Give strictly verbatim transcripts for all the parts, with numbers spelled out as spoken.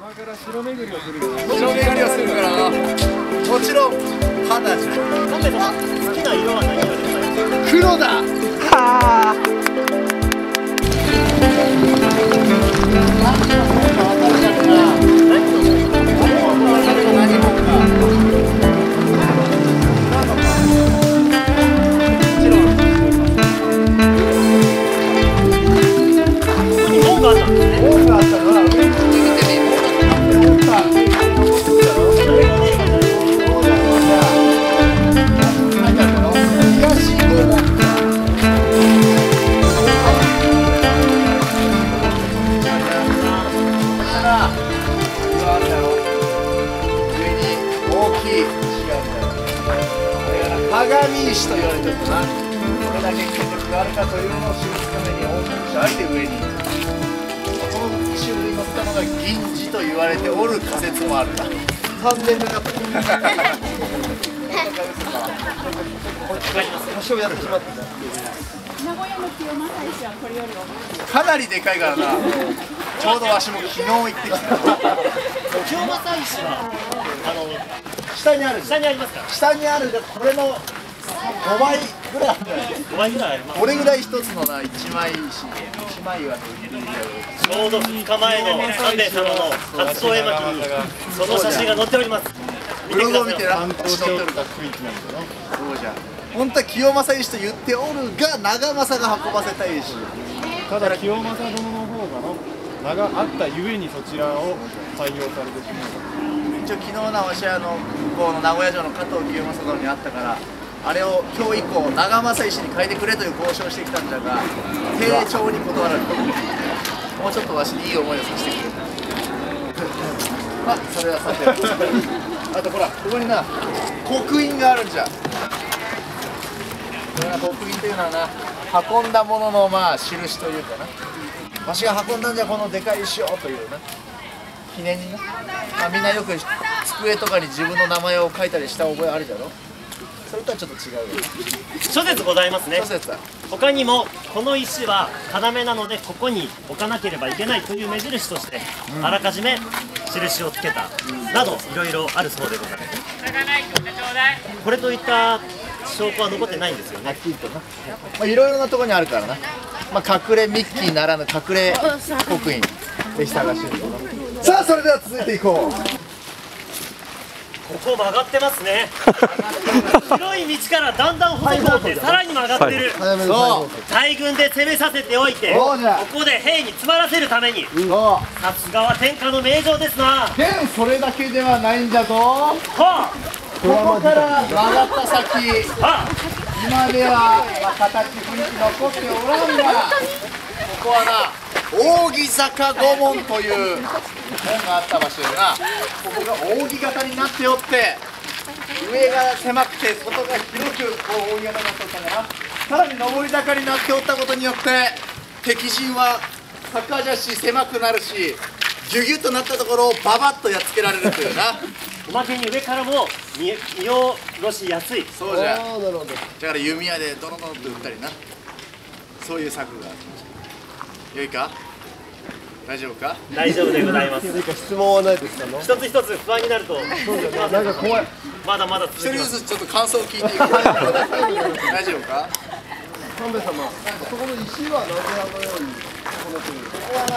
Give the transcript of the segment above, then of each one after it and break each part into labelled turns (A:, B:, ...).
A: から城巡りをするよ。
B: 城巡りをするからな。もちろん肌じゃん。
C: なんでさ、好きな色は何色ですか？
B: 黒だ。はあ。鏡石と言われてるかな。これだけ権力があるかというのを示すために大きくあえて上にこの石を上に乗ったのが銀次と言われておる仮説もあるな。さんねんめだった橋をやってしまった。
D: 名古屋の清正石はこれよりも
B: かなりでかいからな。ちょうどわしも昨日行ってきた。
C: 清正石はあの
B: 下にある。
C: 下にありますから。
B: 下にあるがこれのごばいぐらいあるんじゃない？
C: ごばいぐらいあります。
B: これぐらい一つのないちまい石でいちまいは
C: ちょうどふつかまえの三兵衛様の初公演巻にその写真が載っております。
B: ブログを見てな。
A: 観光しようと雰囲気なんだよな。
B: そうじゃん。本当は清正石と言っておるが長政が運ばせた石。
A: ただ清正殿の方がの名があったゆえにそちらを採用されてしまう。
B: 一応昨日なわしはあの向こうの名古屋城の加藤清正殿にあったから、あれを今日以降長政石に変えてくれという交渉をしてきたんだが丁重に断られた。もうちょっとわしにいい思いをさせてくれ。まあそれはさてあとほらここにな刻印があるんじゃ。これな刻印というのはな運んだもののまあ印というかな、わしが運んだんじゃこのでかい石をというな記念にな、まあ、みんなよく机とかに自分の名前を書いたりした覚えあるじゃろ。それとはちょっと違うよ。
C: 諸説ございますね。
B: 諸説だ。
C: 他にもこの石は要なのでここに置かなければいけないという目印として、うん、あらかじめ印をつけた、うん、などいろいろあるそうでございます。これといった証拠は残ってないんですよね。
B: まあいろいろなところにあるからな。まあ隠れミッキーならぬ隠れ刻印ぜひ探してみると。さあそれでは続いていこう。
C: ここ曲がってますね。広い道からだんだん細くなってさらに曲がってる。そう大軍で攻めさせておいてここで兵に詰まらせるために、さすがは天下の名城ですな。
B: でもそれだけではないんじゃぞ。はあ、ここから曲がった先、はあ、今では、まあ、形雰囲気残っておらんがここはな扇坂御門という門があった場所でな、ここが扇形になっておって上が狭くて外が広くこう扇形になっておったんだな。さらに上り坂になっておったことによって敵陣は高じゃし狭くなるしギュギュッとなったところをババッとやっつけられるというな。
C: おまけに上からも見下ろしやすい。
B: そうじゃ。だから弓矢でドロドロと撃ったりな、そういう策がある。よいか、大丈夫か。
C: 大丈夫でございます。
A: 何か質問はないですか。
C: 一つ一つ不安になると
A: なんか怖い。
C: まだまだ
B: 一人ずつちょっと感想を聞いていく。大丈夫か。
A: 三兵衛様、そこの石はなぜあのようにこの国。
B: ここはな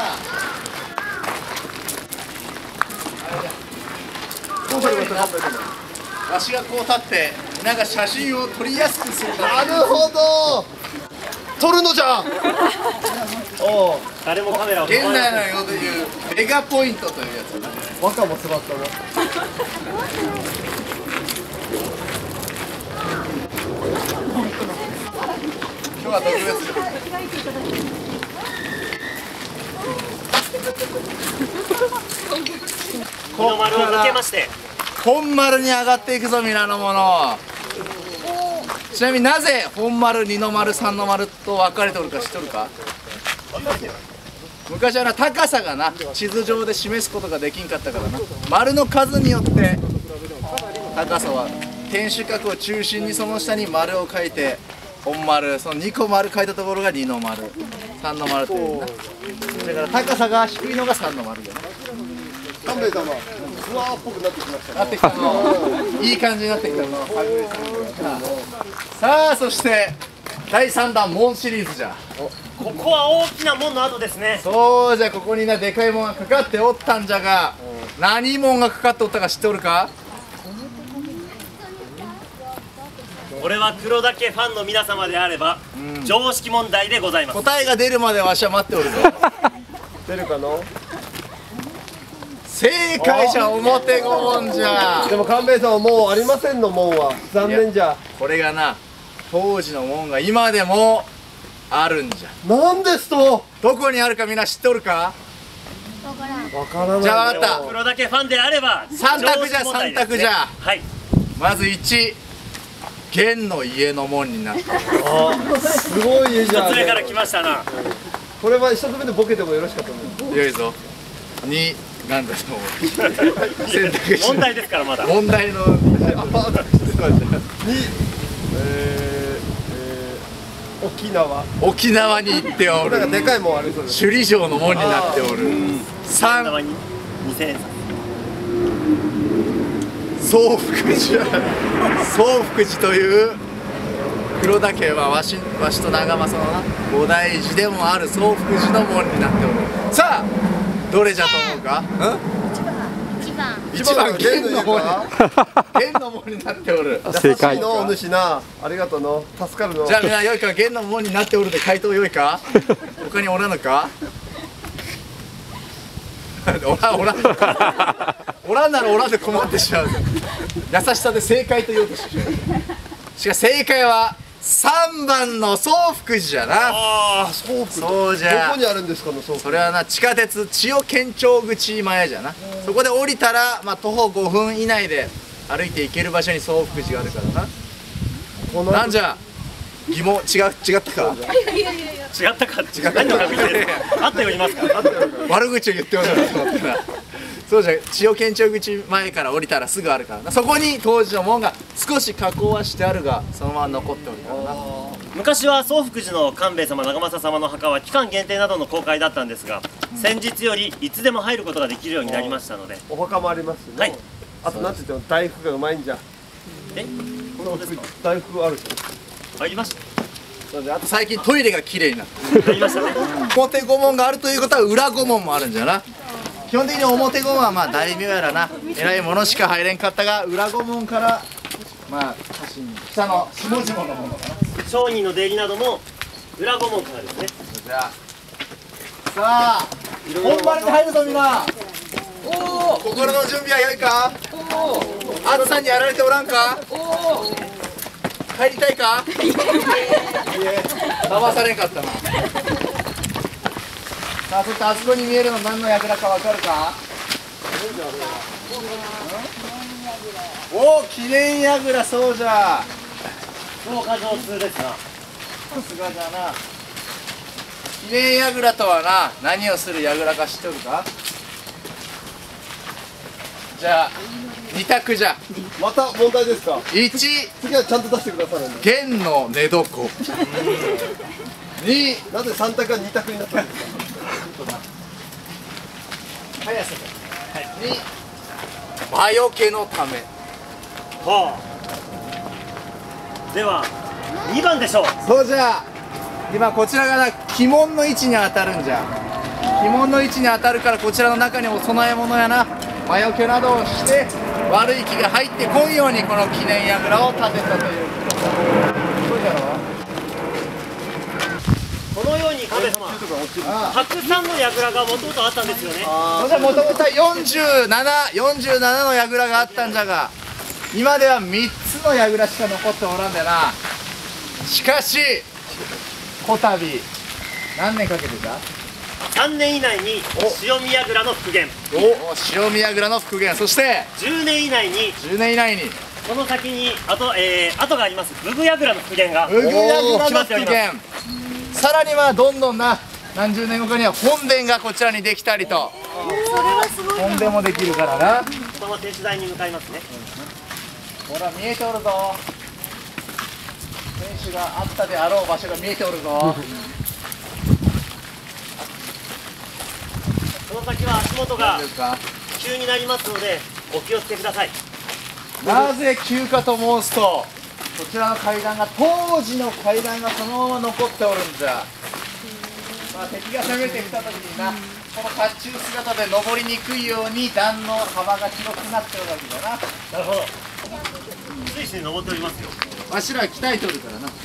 A: どうされましたか。
B: わしがこう立ってなんか写真を撮りやすくするために。
A: なるほど。撮るのじゃ。
C: おお、誰もカメラを。
B: 現代の用でいうメガポイントというやつだね。
A: 和歌も座ったな。
B: 今日は特別。
C: この丸を抜けまして
B: 本丸に上がっていくぞ皆の者。ちなみになぜ本丸、二の丸、三の丸と分かれておるか知っとるか。昔はな高さがな地図上で示すことができんかったからな、丸の数によって高さは天守閣を中心にその下に丸を書いて本丸、そのにこ丸書いたところが二の丸、三の丸というな。だから高さが低いのが三の丸だな。
E: 勘兵衛様、ツアーっぽくなってきましたね。
B: なってきたの。いい感じになってきたの。さあ、そしてだいさんだん門シリーズじゃ。
C: ここは大きな門の後ですね。
B: そうじゃ、ここになでかい門がかかっておったんじゃが、何門がかかっておったか知っておるか？
C: これは黒岳ファンの皆様であれば、常識問題でございます。
B: 答えが出るまでわしは待っておるぞ。
E: 出るかな。
B: 正解じゃ、表御門じゃ。
E: でも勘兵衛さんはもうありませんの門は残念じゃ。
B: これがな、当時の門が今でもあるんじゃ。
E: なんですと。
B: どこにあるかみんな知っておるか？
E: わからない。
B: じゃあ分かった。
C: 黒岳ファンであれば
B: 三択じゃ、
C: 常識問題ですね
B: 三択じゃ。
C: はい。
B: まずいち、元の家の門になってる。
E: すごい家じゃん。
C: 一つ目から来ましたな。
E: これは一つ目でボケてもよろしかったの。
B: よいぞ。に、なんだと思う。選択肢
C: 問題ですからまだ。
B: 問題の
E: に、えーえー、沖縄。
B: 沖縄に行っておる。
E: なんかでかいもんありそうです。
B: 首里城の門になっておる。三、
C: ににせんえんさん。
B: 宗福寺。宗福寺という黒田家はわしわしと長政のな菩提寺でもある宗福寺の門になっておる。さあ、どれじゃと思うか？ん？
F: 一番
B: 一番元の門に元の門になっておる。
E: 優しいのお主な。ありがとうの。助かるの。
B: じゃあみんなよいか、元の門になっておるで回答よいか？他におらぬか？おらんおらんのか。おらんならおらんで困ってしまう。優しさで正解と言おうとしてしまう。しかし正解はさんばんの宗福寺じゃな。
C: ああ、
E: そう
B: そうじゃ。
E: どこにあるんですかのそう。
B: それはな、地下鉄千代県庁口前じゃな。そこで降りたら、まあ、徒歩ごふん以内で歩いて行ける場所に宗福寺があるからな。なんじゃ、疑問違う違ったか？
C: 違ったか。違った何を確認ですか？あったようにいますか？
B: 悪口を言っておるなと思ってな。そうじゃ、千代県庁口前から降りたらすぐあるからな。そこに当時の門が少し加工はしてあるが、そのまま残っておるからな。
C: 昔は宗福寺の官兵衛様長政様の墓は期間限定などの公開だったんですが、先日よりいつでも入ることができるようになりましたので。
E: お墓もありますよね。
C: はい。
E: あとなんて言っても大福がうまいんじゃ。
C: え、
E: この大福あるじ
C: 入りました。
B: そうじゃ、あと最近トイレが綺麗になって
C: 入りましたね。
B: 表御門があるということは裏御門もあるんじゃな。基本的に表御門はまあ大名やらな偉いものしか入れんかったが、裏御門からまあ下の下々のものかな。
C: 商人の出入りなども裏御門からですね。
B: じゃあさあ本番に入るぞみんな。おお、心の準備は良いか？おお、暑さにやられておらんか？おお、帰りたいか？いえ、騙されんかったな。さあ、そしてあそこに見えるの何の櫓かわかるか？おお、記念櫓。そうじゃ。
C: 消化上通ですな。
B: さすがじゃな。記念櫓とはな、何をする櫓か知っておるか？じゃあに択じゃ。
E: また問題ですか？
B: いち、
E: 次はちゃんと出してくださるんで。
B: 元の寝床。に、
E: なぜ三択が二択になったんですか？
B: 速さで。に、魔除けのため。
C: はあ。ではにばんでしょう。
B: そうじゃ。今こちらがな、鬼門の位置に当たるんじゃ。鬼門の位置に当たるから、こちらの中にお供え物やな魔除けなどをして悪い気が入ってこんようにこの記念櫓を建てたということだ。そうじゃろ。
C: このように神様、たくさんの櫓がもともとあったんですよね。
B: それじゃもともとよんじゅうなな、よんじゅうななの櫓があったんじゃが、今ではみっつの櫓しか残っておらんでな。しかしこたび何年かけてた？
C: さんねん以内に潮見櫓の復元、
B: お、潮見櫓の復元、そして
C: じゅうねん以内に
B: じゅうねん以内に
C: その先にあと、えー、後があります武具櫓の復元が
B: 武具櫓の
C: 決まっており
B: 復
C: ます。
B: 元。さらにはどんどんな何十年後かには本殿がこちらにできたりと、本殿もできるからな。
C: その手伝いに向かいますね。
B: ほら見えておるぞ。選手があったであろう場所が見えておるぞ。
C: そのの先は足元が急になりますのでお気をつけください。
B: なぜ急かと申すと、こちらの階段が当時の階段がそのまま残っておるんじゃ。まあ、敵が攻めてきた時にな、この甲冑姿で登りにくいように段の幅が広くなってるわけだな。
C: なるほど。スイスイ登っておりますよ。
B: わしらは鍛えておるからな。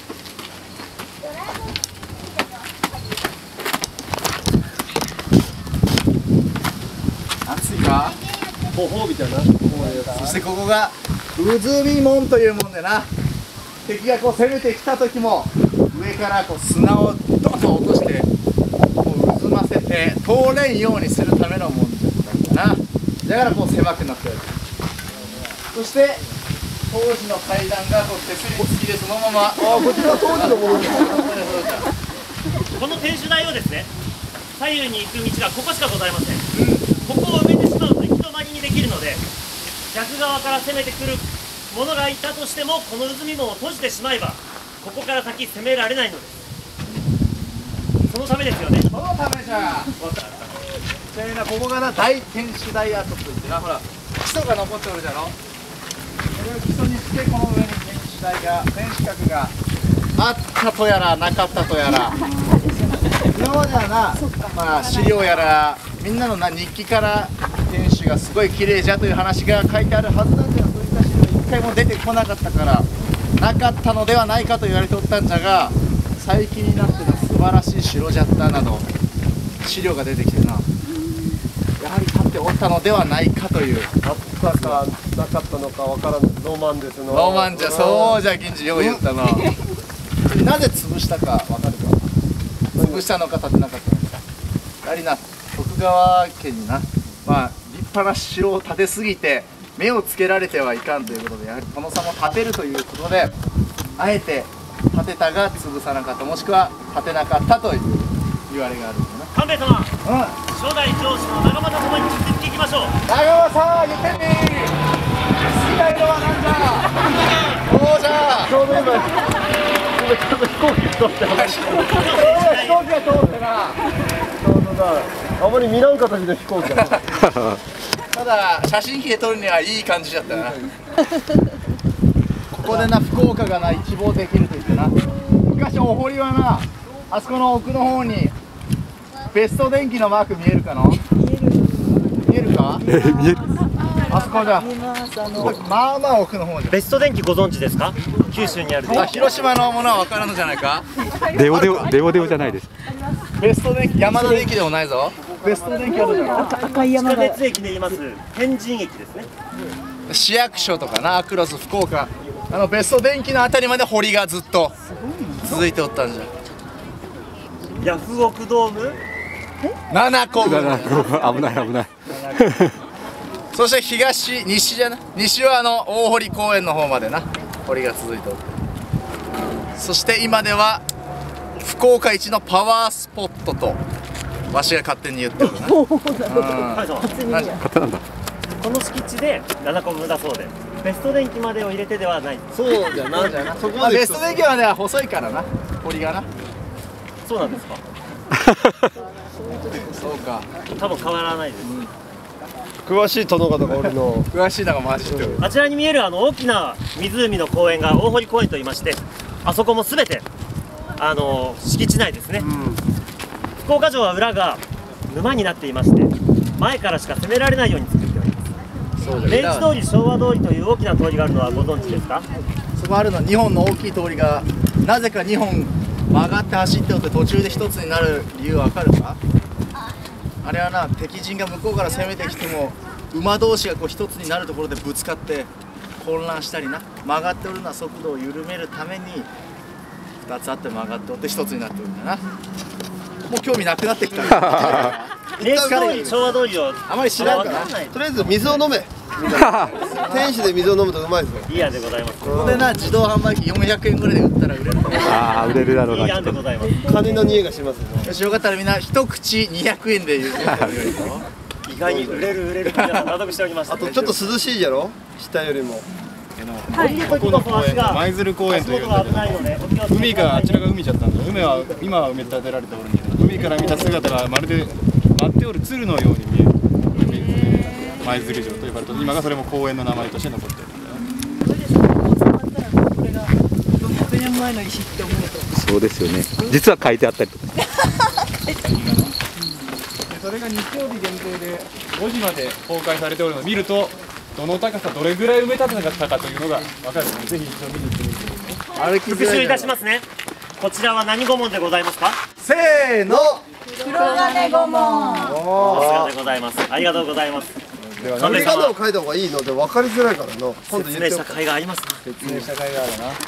B: 暑いか。
E: ほほみたいな。
B: そしてここが渦見門というもんでな、敵がこう攻めてきた時も上からこう砂をドンと落としてこう渦ませて通れんようにするためのもんじゃったんだな。だからこう狭くなってる。そして当時の階段がこう手すり付きでそのまま、あこちら当時のものです。
C: この天守台をですね、左右に行く道がここしかございません。ここを埋めてしまうと行き止まりにできるので、逆側から攻めてくる者がいたとしてもこの渦見門を閉じてしまえばここから先攻められないのです。そのためですよね。
B: そのためじゃ。ちなみにな、ここがな大天守台跡といってな、ほら基礎が残っておるじゃろ。それを基礎にしてこの上に天守台が天守閣があったとやらなかったとやら。今まではな、まあ、資料やらみんなのな日記から天守がすごい綺麗じゃという話が書いてあるはずなんだけど、そういった資料一回も出てこなかったからなかったのではないかと言われておったんじゃが、最近になっての素晴らしい城じゃったなど資料が出てきてな、やはり立っておったのではないかという。
E: あったかなかったのかわからん。ロマンですの。
B: ロマンじゃ。そうじゃ、銀次よう言ったな。なぜ潰したかわかるか。潰したのか建てなかったのか。やはりな、徳川家にな、まあ立派な城を建てすぎて目をつけられてはいかんということで、やはり殿様を建てるということであえて建てたが潰さなかった、もしくは建てなかったという言われがあるんだな。
C: 官兵衛様、
B: うん、
C: 初代城主の長政様に引き続き行きましょう。
B: 長政さん言ってみー。好きな色は何じゃ。そうじゃ。
E: ちょうど今今ちょうど飛行機通って話してる。
B: 飛行機が通ってな。
E: ちょうどだ。あまり見らん形の飛行機だ。
B: ただ写真機で撮るにはいい感じだったな。ここでな福岡がな一望できると言ってな。しかしお堀はな、あそこの奥の方にベスト電機のマーク見えるかな。見える。見えるか。見える。あそこじゃ。まあまあ奥の方じゃ。
C: ベスト電機ご存知ですか。九州にある。
B: あ、広島のものは分からんのじゃないか。
G: レオデオレオデオじゃないです。
B: ベスト電機、山田電機でもないぞ。ベスト電機あるじゃん。
D: 赤い山が
C: 地下鉄駅で言います天神駅ですね。
B: 市役所とかな、アクロス福岡、あのベスト電機のあたりまで堀がずっと続いておったんじゃ。
C: ヤフオクドーム
B: ななこぶ
G: 危ない危ない。
B: そして東、西じゃな、西はあの大堀公園の方までな堀が続いておって、そして今では福岡一のパワースポットとわしが勝手に言ってるな。
C: 神兵衛様、
G: 勝手なんだ。
C: この敷地で七個分だそうで、ベスト電機までを入れてではない。
E: そうじゃな。そこ
B: まあ、
E: まで
B: ベスト電機までは細いからな、堀がな。
C: そうなんですか。
B: そうか。
C: 多分変わらないです。
E: 詳しい殿方がおるの。
B: 詳しいのがマジで。
C: あちらに見えるあの大きな湖の公園が大堀公園と言いまして、あそこもすべてあの敷地内ですね。福岡城は裏が沼になっていまして、前からしか攻められないように作っております。
B: そう
C: 明治通り、昭和通りという大きな通りがあるのはご存知ですか。
B: そこあるの、にほんの大きい通りがなぜかにほん曲がって走っておって途中でひとつになる理由わかるか。あれはな、敵陣が向こうから攻めてきても馬同士がこう一つになるところでぶつかって混乱したりな、曲がっておるのは速度を緩めるためにふたつあって曲がっておってひとつになっておるんだな。もう興味なくなってきた。
C: 明治通り、昭和通りを
B: あまり知らんから
C: わかんない。
E: とりあえず水を飲め。天使で水を飲むとうまいぞ。
C: いい案でございます。
B: ここでな、自動販売機よんひゃくえんぐらいで売ったら売れると思う。
G: ああ売れるだろう
C: いい
G: な。
C: 案でございます。
E: 金の匂いがしますよね。
B: よし、よかったらみんな一口にひゃくえんで言うてみるよ。
C: 意外に売れる売れる皆さん納得しておりました。
E: あとちょっと涼しいじゃろ。下よりも。
A: ここの公園が舞鶴公園というんだけど、海からあちらが海じゃったんだ。海は今は埋め立てられておるんだけど、海から見た姿がまるで舞っておる鶴のように見える舞鶴城と呼ばれて、今がそれも公園の名前として残っているんだよ。
G: そうですよね。実は書いてあったりとか。
A: それが日曜日限定でごじまで公開されておるのを見ると、どの高さどれぐらい埋め立てなかったかというのが分かるので、ぜひ一度見に行ってみてください。
C: 復習いたしますね。こちらは何御門でございますか？
B: せーの。
D: 黒金御門。
C: さすがでございます。ありがとうございます。
A: では、
B: 読み方を書いた方がいいので分かりづらいからな。今度
C: 説明した甲斐がありますな。
A: 説明した甲斐があるな。
C: こ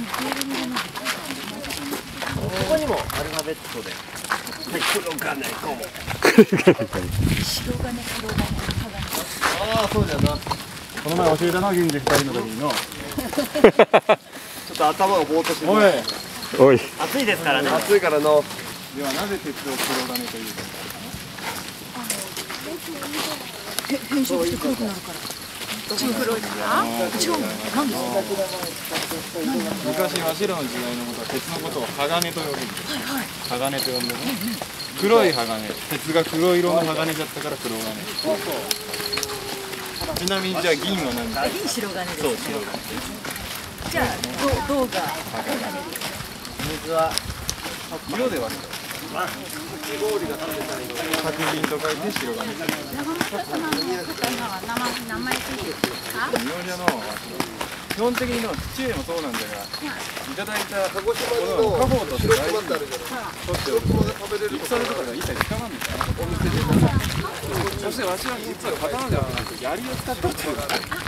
C: こにもアルファベットで、はい、黒金御門。
B: ああ、そうだよな。
A: この前教えたのは銀次ふたりの時にの。
B: ちょっと頭がぼーっとしてる。
A: おい。
G: おい。
C: 暑いですからね。
B: 暑いからの。
A: ではなぜ鉄を黒金というか。
D: 変色して黒くなるから。黒いから。違う。なんですか。
A: 昔わしらの時代のことは鉄のことを鋼と呼ぶんです。鋼と呼んでね。黒い鋼、鉄が黒色の鋼だったから黒鋼。ちなみにじゃあ銀は何ですか？
D: 銀白金です。
A: そう、白金。
D: じゃあ銅が
B: 水は
A: 色では白銀と書いて白金。
F: 長本様の方は名前名前ついてるんですか？
A: 日本じゃの基本的にの父上もそうなんだが、いただいた
B: 鹿児島
A: この
B: の
A: 家宝として
B: 白熊ってあるじゃん。
A: 取っておるので、戦とかでは一切使わんですから、お店で。そしてわしは実は刀ではなく槍を使っておってる。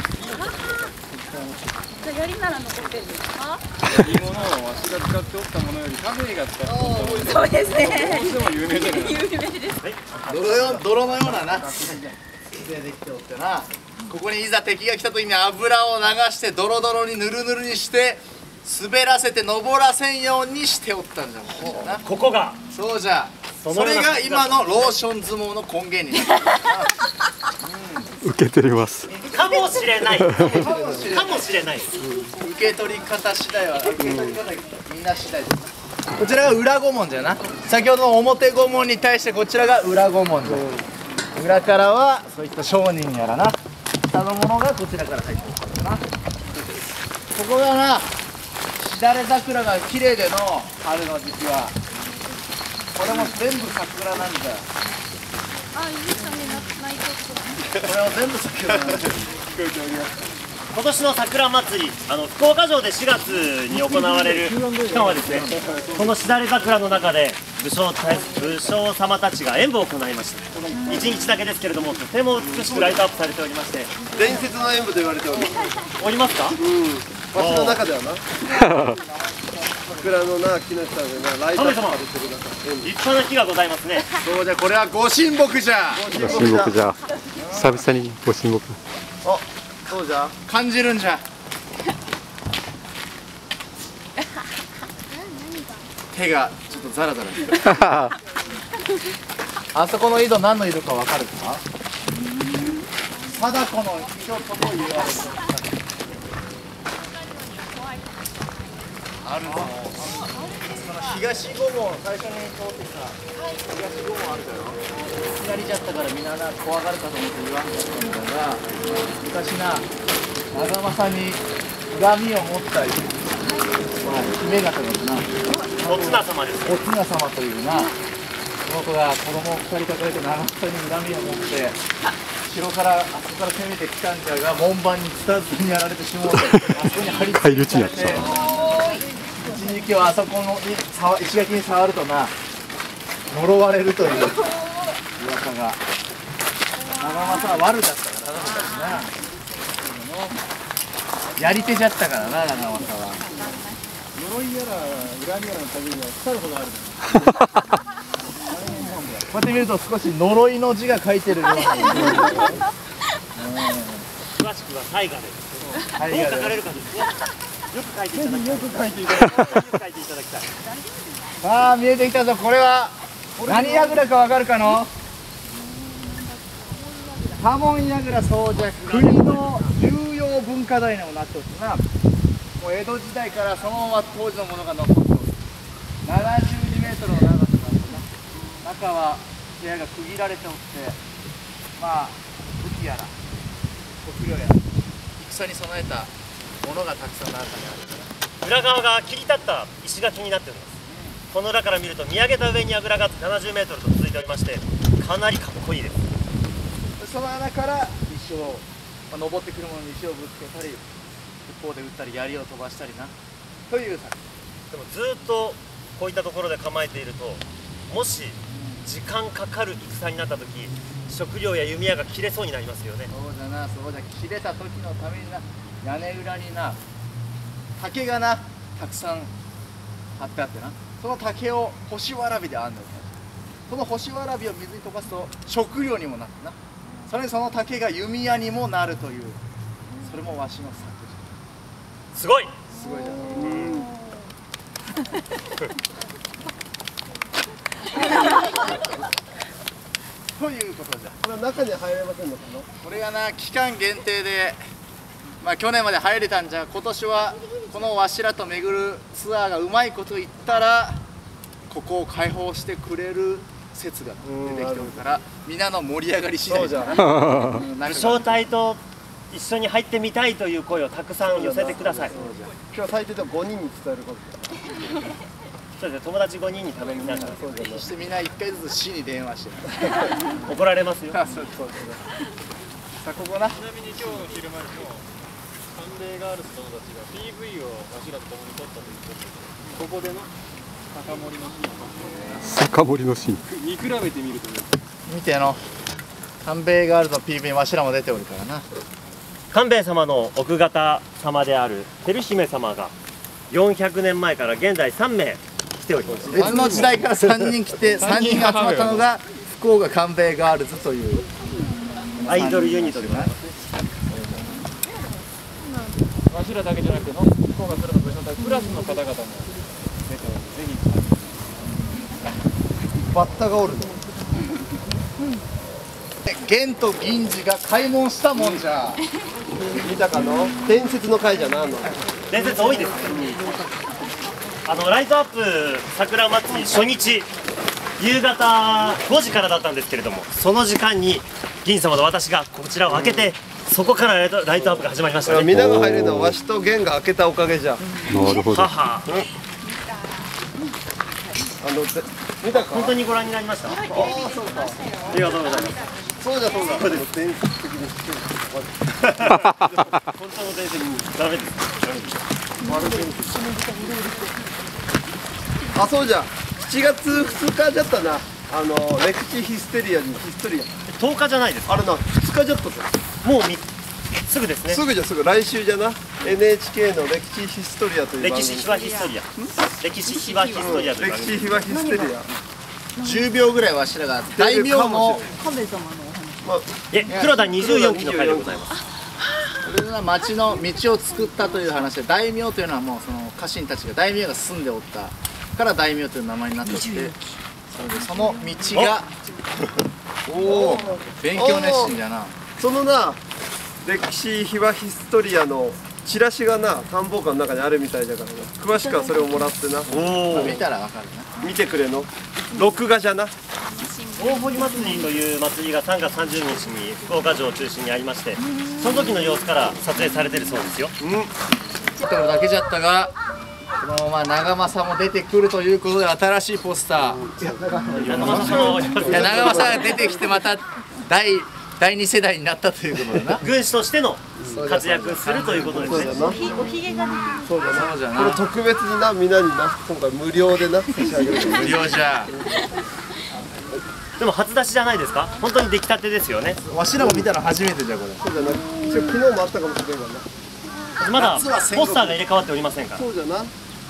F: じゃあ槍なら残ってるんですか？
A: いいものをわしが使っておったものよりカフェが使っておったものより
D: そうですね。
A: どうしても有名じゃない。
D: 有名です。
B: 泥よ泥のようなな土でできておってな。ここにいざ敵が来た時に油を流してドロドロにぬるぬるにして滑らせて登らせんようにしておったんじゃもんな。
C: ここが
B: そうじゃ。
C: そ
B: それが今のローション相撲の根源になって
G: 受け取ります。
C: かもしれない。かもしれない。
B: 受け取り方次第は受け取り方みんな次第です。こちらが裏御門じゃな。先ほどの表御門に対してこちらが裏御門じゃ。裏からはそういった商人やらな下のものがこちらから入ってくるからな。ここがなしだれ桜が綺麗での春の時期はこれも全部桜なんだよ。
F: あ、いいですね。泣いてる。
B: これは全部桜なんだよ。
C: 今年の桜祭り、あの福岡城でしがつに行われる期間はですね、このしだれ桜の中で武将た武将様たちが演舞を行いました。いちにちだけですけれども、とても美しくライトアップされておりまして、
B: 伝説の演舞と言われております。
C: おりますか？
B: わしの中ではな。桜のな木の下でなライトアップされてる中。
C: 立派な木がございますね。
B: そうじゃ、これはご神木じゃ。
G: ご神木じゃ。久々にご神木。
B: あ、そうじゃ。感じるんじゃ。手がちょっとザラザラしてる。あそこの井戸何の井戸かわかるか？貞子の井戸とも言われてる。あるぞ。東五門、最初に通ってきた東五門あるだろ。左じゃったからみんなな怖がるかと思って言わんかったんだが、昔な長政に恨みを持ったり、姫方がな
C: お綱様です。
B: お綱様というな、この子が子供をふたり抱えて長政に恨みを持って城からあそこから攻めてきたんじゃが、門番に伝わずにやられてしまうと、あそこに張り付いてされて、一時期はあそこのに触石垣に触るとな呪われるという噂が。長政は悪だったからな、昔なやり手じゃったからな、長政は。
A: 呪いやら恨みやらの限りは腐るほどある。
B: こうやって見ると少し呪いの字が書いてるような。
C: 詳しくは大河でどう書かれるかですね。よく書いていただきたい。よく書いていただきたい。よく書いていただきたい。
B: さあ見えてきたぞ。これは何櫓かわかるかの？多聞櫓。そうじゃ、国の重要文化財にもなっておってな。もう江戸時代からそのまま当時のものが残っておる。ななじゅうにメートルの長さがあってな、中は部屋が区切られておって、まあ武器やら食料やら戦に備えたものがたくさん中にある。
C: 裏側が切り立った石垣になっております。この裏から見ると見上げた上に櫓がななじゅうメートルと続いておりまして、かなりかっこいいです。
B: その穴から石を、まあ、登ってくるものに石をぶつけたり、一方で撃ったり槍を飛ばしたりなという作
C: でもずっとこういったところで構えていると、もし時間かかる戦になった時、食料や弓矢が切れそうになりますよね。
B: そうだな、そうだ。切れた時のためにな、屋根裏にな竹がなたくさん張ってあってな、その竹を干しわらびで編んでおく。その干しわらびを水に溶かすと食料にもなってな、それにその竹が弓矢にもなるという、それもわしの作品。
C: すごい
B: すごいじゃん。ということじゃ。
H: これは中に入れませんのかな。
B: これがな期間限定で、まあ去年まで入れたんじゃ、今年はこのわしらと巡るツアーがうまいこと言ったらここを開放してくれる説が出てきておるから、皆の盛り上がり次第じゃな。
C: 武将隊と一緒に入ってみたいという声をたくさん寄せてください。
H: 今日最低でもごにんに伝えること。
C: そうですね、友達ごにんに食べみながら。
B: そしてみんないっかいずつ市に電話して
C: 怒られますよ。
B: あ、そうそうそう。さあここな。
A: ちなみに今日の昼間にもサンデーガールズ友達が ピーブイ をわしらと共に撮ったということで、ここでの酒盛りのシーンを
G: 酒盛りのシーン
A: 見比べてみるとね、
B: 見ての三兵衛ガールズの ピーブイ わしらも出ておるからな。
C: 官兵衛様の奥方様である照姫様がよんひゃくねんまえから現在さんめい来ております。
B: 別の時代からさんにん来てさんにんが集まったのが福岡官兵衛ガールズという
C: アイドルユニットでございます。
A: わしらだけじゃなくての福岡からの武将隊プラスの方々も出ており、ぜひ
H: バッタがおるの。
B: 玄と銀次が開門したもんじゃ。
H: 見たかの伝説の会じゃなの。
C: 伝説多いですね。あのライトアップ桜祭り初日夕方ごじからだったんですけれども、その時間に銀様と私がこちらを開けて、そこからライトライトアップが始まりましたね。
H: 皆が入れるのはわしと玄が開けたおかげじゃ。
G: なるほど。
C: はは、
H: あの見たか。
C: 本当にご覧になりました。ああ、そうか。ありがとうございます。
H: そうだそうだ。そうです。伝説的に知ってる。
C: 本当の伝説ダメです。
H: あ、そうじゃ。しちがつふつかじゃったな。あのレクチヒステリアにヒストリア。
C: とおかじゃないですか。
H: あれな、ふつかじゃったと。
C: もうみすぐですね。
H: すぐじゃすぐ来週じゃな。エヌエイチケー の歴史ヒストリアという番組。
C: 歴史秘話ヒストリア。歴史秘話ヒストリアという番組。
H: 歴史秘話ヒステリア。
B: じゅうびょうぐらいわしらが大名の
D: 亀様のお話。
C: え、黒田にじゅうよんきの回でございます。
B: それで町の道を作ったという話で、大名というのはもうその家臣たちが大名が住んでおったから大名という名前になっておって、それでその道がおお勉強熱心じゃな。
H: そのな歴史秘話ヒストリアのチラシがな探訪館の中にあるみたいだからな。詳しくはそれをもらってな。
C: おお。
B: 見たらわかるな。
H: 見てくれの。録画じゃな。
C: 大堀祭りという祭りがさんがつさんじゅうにちに福岡城を中心にありまして、その時の様子から撮影されてるそうですよ。
B: うん。ってのだけじゃったが、このまま長政も出てくるということで新しいポスター。いや長政が出てきてまた第第二世代になったということだな。
C: 軍師としての活躍するということですね。
D: おひげがね。
H: そうだな。
B: そうじゃ
H: これ
B: な。
H: 特別になみんなにな今回無料でな差し上げる。
B: 無料じゃ。
C: でも初出しじゃないですか。本当に出来たてですよね。
B: わしらも見たの初めてじゃこれ。
H: そうじゃな。一応昨日もあったかもしれないからな。
C: まだポスターが入れ替わっておりませんから。
H: そうじゃな。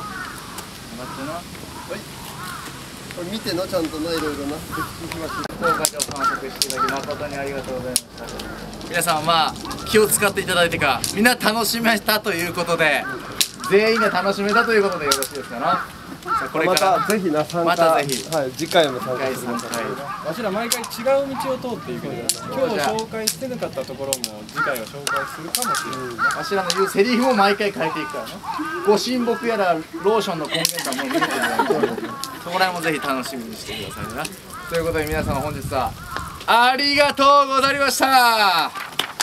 H: これ見てのちゃんとないろいろな。
B: 福岡城を観測していただき誠にありがとうございました。皆さんまあ気を使っていただいてか、みんな楽しめたということで、全員が楽しめたということでよろしいですかな。さあこれ
H: ま
B: から
H: たぜひな参加。
B: またぜひ
H: はい次回も参加
B: 第
H: してくだ
B: 三
H: さい。
B: 回
A: わしら毎回違う道を通っていくんだよ。今日紹介してなかったところも次回は紹介するかもしれない。
B: わしらの言うセリフも毎回変えていくからね。ご神木やらローションの根源とはもう見えてない。 そこら辺もぜひ楽しみにしてくださいな。ということで皆様本日はありがとうございました。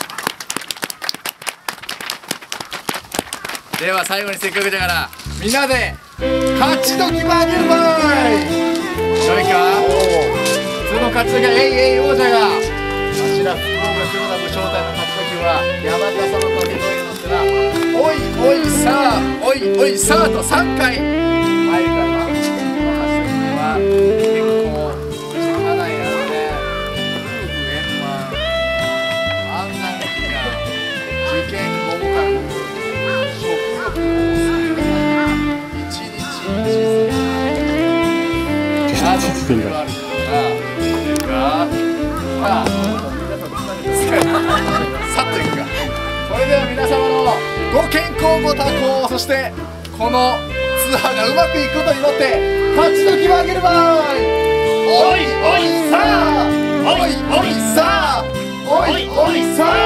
B: では最後にせっかくだからみんなで勝ち時もあげるばい。よいか。普通の勝ち時はえいえい王者があちら福岡黒田武将隊の勝ち時は山田様と手の上のすらおいおいさあおいおいさあとさんかい参るからな。この勝ち時は結構時間ないやろね。夫婦円満安南祈願受験合格食欲一日一世などいろいろあるからさあさっといくか。それでは皆様のご健康ご多幸、そしてこのツアーがうまくいくことに祈って勝ち時をあげるばい。おいおいさあおいおいさあおいおいさあ